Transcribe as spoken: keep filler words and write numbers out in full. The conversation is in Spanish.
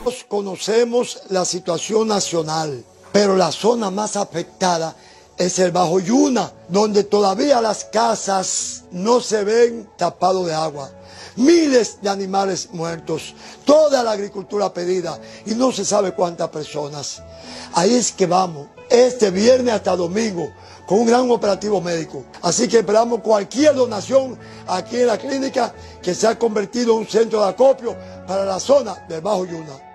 Conocemos la situación nacional, pero la zona más afectada es el Bajo Yuna, donde todavía las casas no se ven tapadas de agua. Miles de animales muertos, toda la agricultura perdida y no se sabe cuántas personas. Ahí es que vamos, este viernes hasta domingo, con un gran operativo médico. Así que esperamos cualquier donación aquí en la clínica que se ha convertido en un centro de acopio para la zona del Bajo Yuna.